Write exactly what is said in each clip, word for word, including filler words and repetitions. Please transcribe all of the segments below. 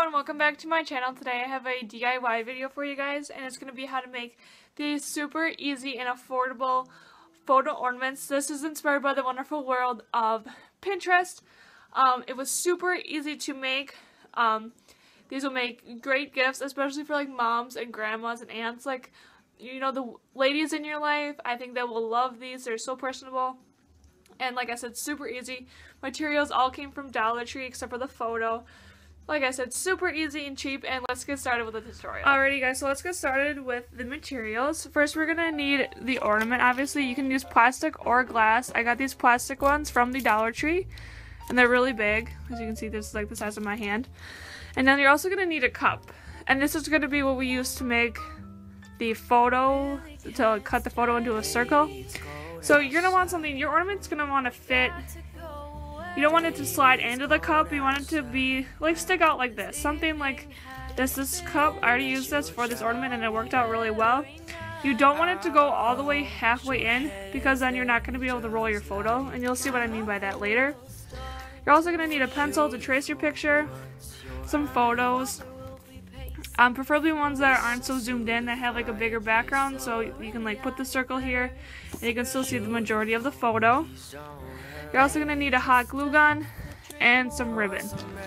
everyone, welcome back to my channel. Today I have a D I Y video for you guys, and it's going to be how to make these super easy and affordable photo ornaments. This is inspired by the wonderful world of Pinterest. Um, it was super easy to make. Um, these will make great gifts, especially for like moms and grandmas and aunts, like, you know, the ladies in your life. I think they will love these. They're so personable. And like I said, super easy. Materials all came from Dollar Tree except for the photo. Like I said, super easy and cheap, and let's get started with the tutorial. Alrighty guys, so let's get started with the materials. First we're gonna need the ornament. Obviously you can use plastic or glass. I got these plastic ones from the Dollar Tree, and they're really big. As you can see, this is like the size of my hand. And then you're also gonna need a cup. And this is gonna be what we use to make the photo, to cut the photo into a circle. So you're gonna want something, your ornament's gonna wanna fit. You don't want it to slide into the cup. You want it to be, like, stick out like this. Something like this. This cup, I already used this for this ornament and it worked out really well. You don't want it to go all the way halfway in, because then you're not going to be able to roll your photo. And you'll see what I mean by that later. You're also going to need a pencil to trace your picture. Some photos. Um, preferably ones that aren't so zoomed in, that have like a bigger background. So you can like put the circle here and you can still see the majority of the photo. You're also going to need a hot glue gun and some ribbon.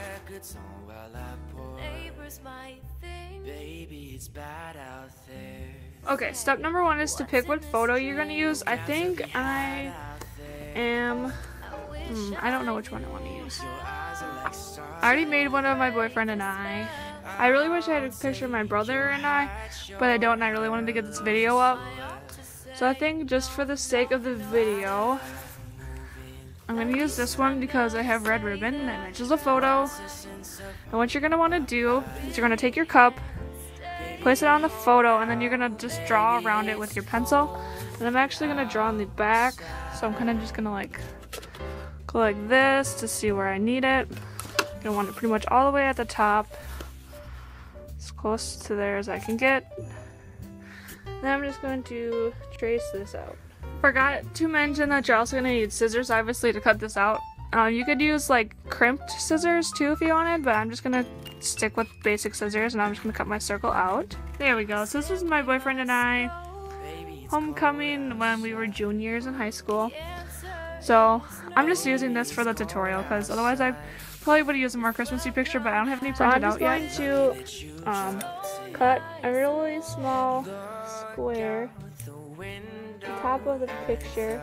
Okay, step number one is to pick what photo you're going to use. I think I am, hmm, I don't know which one I want to use. I already made one of my boyfriend and I. I really wish I had a picture of my brother and I, but I don't, and I really wanted to get this video up. So I think just for the sake of the video, I'm going to use this one because I have red ribbon and it matches the photo. And what you're going to want to do is you're going to take your cup, place it on the photo, and then you're going to just draw around it with your pencil. And I'm actually going to draw on the back, so I'm kind of just going to like go like this to see where I need it. I'm going to want it pretty much all the way at the top, as close to there as I can get. Then I'm just going to trace this out. Forgot to mention that you're also going to need scissors, obviously, to cut this out. Uh, you could use like crimped scissors too if you wanted, but I'm just going to stick with basic scissors, and I'm just going to cut my circle out. There we go. So this is my boyfriend and I homecoming when we were juniors in high school. So I'm just using this for the tutorial because otherwise I probably would have used a more Christmassy picture, but I don't have any printed out yet. So I'm just going to um, cut a really small square the top of the picture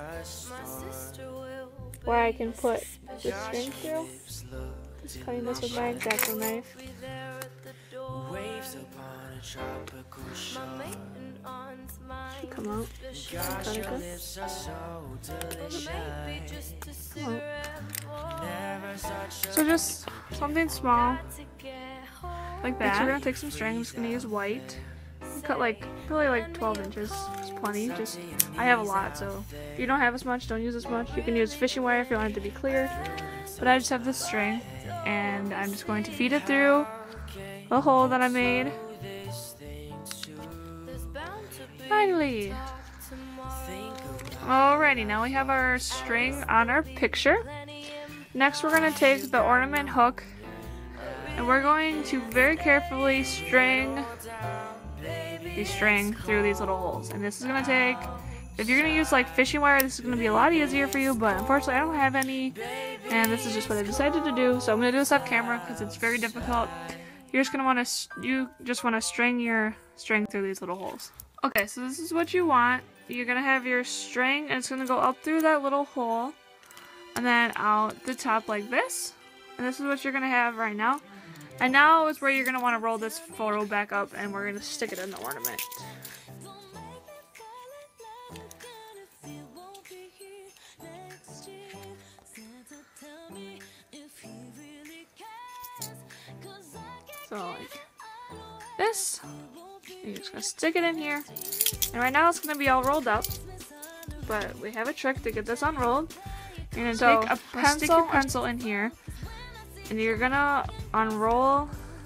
where I can put the string through. Just cutting this with my X-Acto knife. Should come out. Cut it good. Come out. So just something small like that. Next we're gonna take some string. I'm just gonna use white. Cut like probably like twelve inches. It's plenty. Just I have a lot, so if you don't have as much, don't use as much. You can use fishing wire if you want it to be clear. But I just have this string, and I'm just going to feed it through the hole that I made. Finally. Alrighty, now we have our string on our picture. Next, we're going to take the ornament hook, and we're going to very carefully string the string through these little holes. And this is going to take, if you're going to use like fishing wire, this is going to be a lot easier for you, but unfortunately I don't have any, and this is just what I decided to do. So I'm going to do this off camera because it's very difficult. You're just going to want to, you just want to string your string through these little holes. Okay, so this is what you want. You're going to have your string, and it's going to go up through that little hole, and then out the top like this. And this is what you're going to have right now. And now is where you're going to want to roll this photo back up, and we're going to stick it in the ornament. So like this. You're just going to stick it in here. And right now it's going to be all rolled up. But we have a trick to get this unrolled. You're going to so, take a pencil, stick your pencil in here. And you're gonna unroll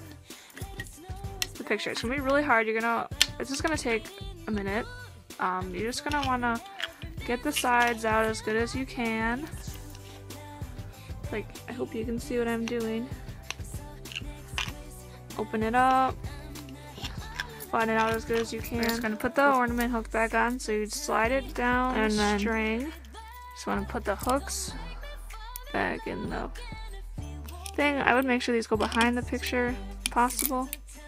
the picture. It's gonna be really hard. You're gonna, it's just gonna take a minute. Um, you're just gonna wanna get the sides out as good as you can. Like, I hope you can see what I'm doing. open it up, flatten it out as good as you can. We're just gonna put the ornament hook back on, so you slide it down and then string. Just want to put the hooks back in the thing. I would make sure these go behind the picture if possible.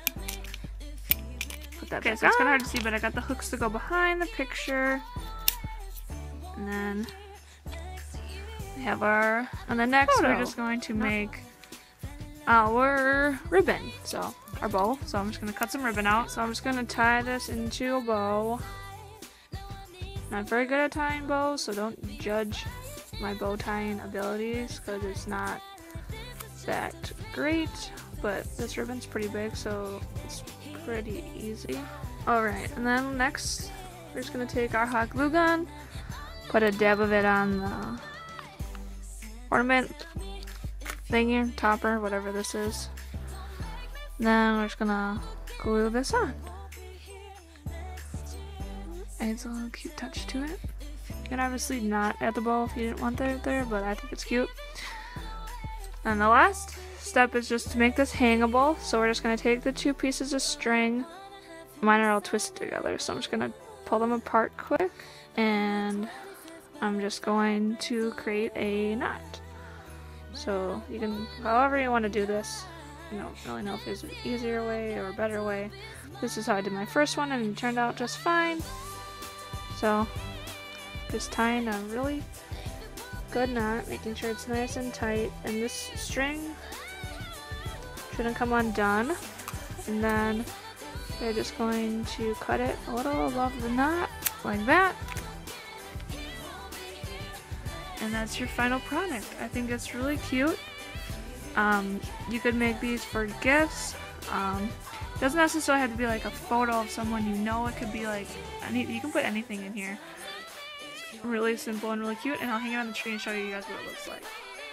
Put that okay, back so on. It's kind of hard to see, but I got the hooks to go behind the picture. And then we have our, on the next photo. We're just going to make our ribbon, so our bow. So I'm just going to cut some ribbon out. So I'm just going to tie this into a bow. Not very good at tying bows, so don't judge my bow tying abilities because it's not that great, but this ribbon's pretty big, so it's pretty easy. Alright, and then next we're just going to take our hot glue gun, put a dab of it on the ornament thingy, topper, whatever this is. And then we're just going to glue this on. Adds a little cute touch to it. You can obviously not add the bow if you didn't want that there, but I think it's cute. And the last step is just to make this hangable. So we're just going to take the two pieces of string. Mine are all twisted together, so I'm just going to pull them apart quick. And I'm just going to create a knot. So you can, however you want to do this. I don't really know if there's an easier way or a better way. This is how I did my first one, and it turned out just fine. So, just tying a really good knot, making sure it's nice and tight, and this string shouldn't come undone. And then we're just going to cut it a little above the knot, like that. And that's your final product. I think it's really cute. Um, you could make these for gifts. Um, It doesn't necessarily have to be like a photo of someone you know. It could be like, any, you can put anything in here. It's really simple and really cute, and I'll hang it on the tree and show you guys what it looks like.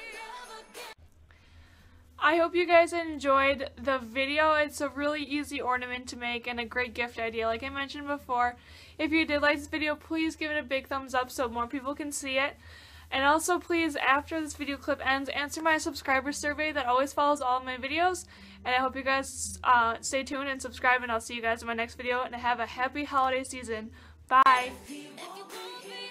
I hope you guys enjoyed the video. It's a really easy ornament to make and a great gift idea like I mentioned before. If you did like this video, please give it a big thumbs up so more people can see it. And also please, after this video clip ends, answer my subscriber survey that always follows all of my videos. And I hope you guys uh, stay tuned and subscribe, and I'll see you guys in my next video, and have a happy holiday season. Bye!